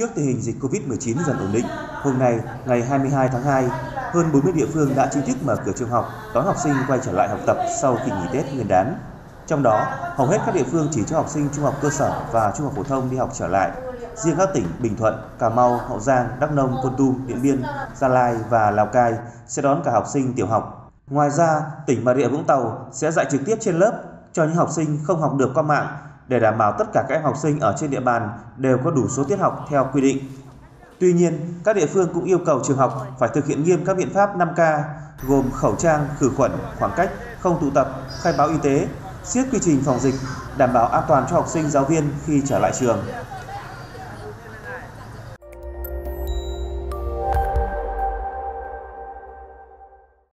Trước tình hình dịch Covid-19 dần ổn định, hôm nay, ngày 22 tháng 2, hơn 40 địa phương đã chính thức mở cửa trường học, đón học sinh quay trở lại học tập sau kỳ nghỉ Tết Nguyên đán. Trong đó, hầu hết các địa phương chỉ cho học sinh trung học cơ sở và trung học phổ thông đi học trở lại. Riêng các tỉnh Bình Thuận, Cà Mau, Hậu Giang, Đắk Nông, Kon Tum, Điện Biên, Gia Lai và Lào Cai sẽ đón cả học sinh tiểu học. Ngoài ra, tỉnh Bà Rịa Vũng Tàu sẽ dạy trực tiếp trên lớp cho những học sinh không học được qua mạng để đảm bảo tất cả các em học sinh ở trên địa bàn đều có đủ số tiết học theo quy định. Tuy nhiên, các địa phương cũng yêu cầu trường học phải thực hiện nghiêm các biện pháp 5K gồm khẩu trang, khử khuẩn, khoảng cách, không tụ tập, khai báo y tế, siết quy trình phòng dịch, đảm bảo an toàn cho học sinh, giáo viên khi trở lại trường.